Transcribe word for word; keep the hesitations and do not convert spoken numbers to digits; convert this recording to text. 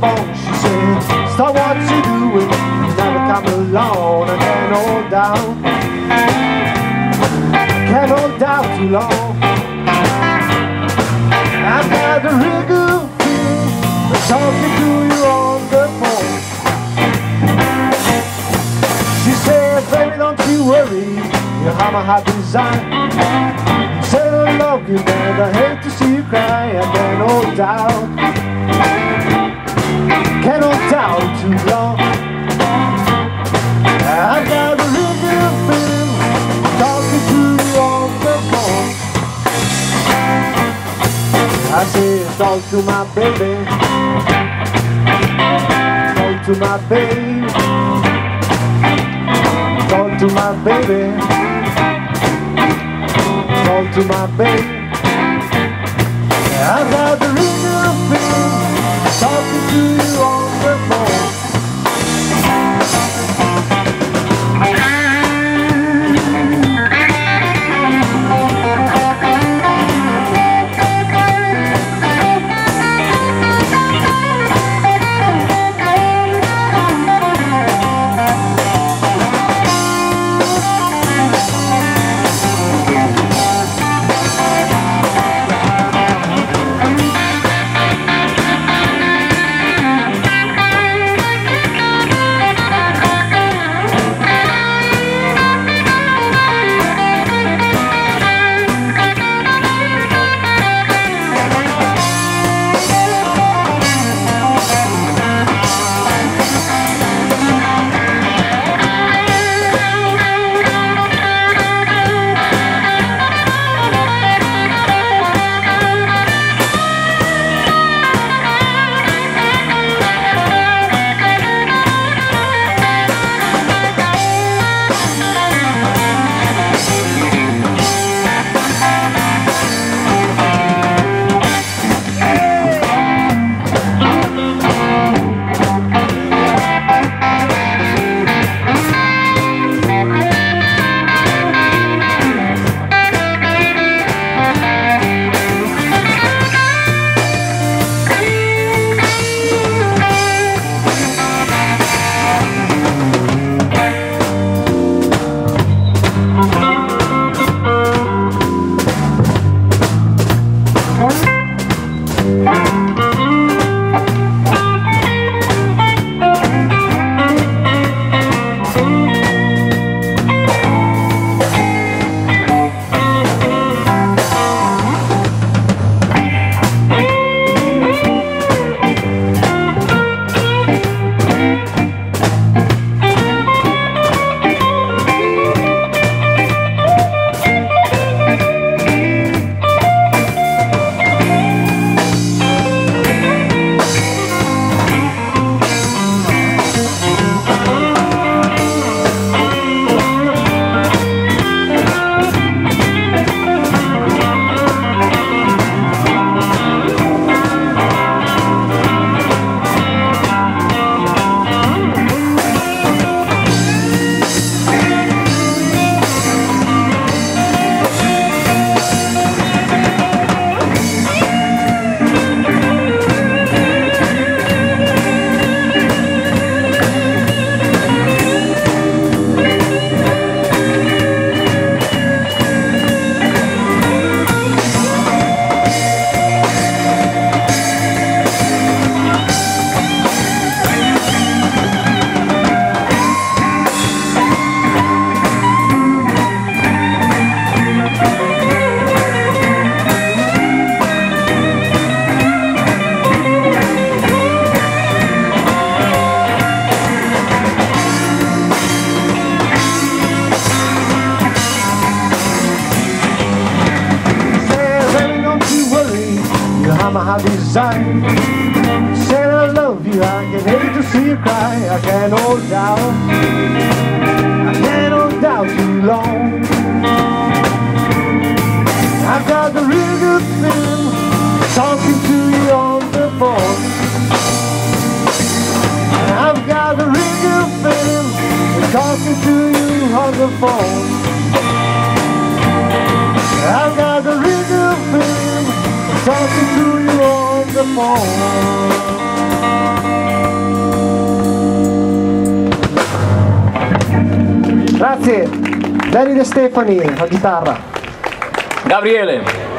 phone. She said, stop what you doing, you never come alone. I can't hold down, can't hold down too long. I've got a real good feeling talking to you on the phone. She said, baby, don't you worry, you have my heart design. Said I love you, but I hate to see you cry. I can't hold down, can't hold down too long. I got a real good feeling talking to you on the phone. I said, talk to my baby, talk to my baby, talk to my baby, talk to my baby. I got the real good feeling talking to you on the phone. My design. Said I love you, I can hate to see you cry. I can't hold down, I can't hold down too long. I've got the real good feeling talking to you on the phone. I've got the real good feeling talking to you on the phone. I've got the real good feeling talking to you on the phone. Grazie. Danny De Stefani, la chitarra. Gabriele.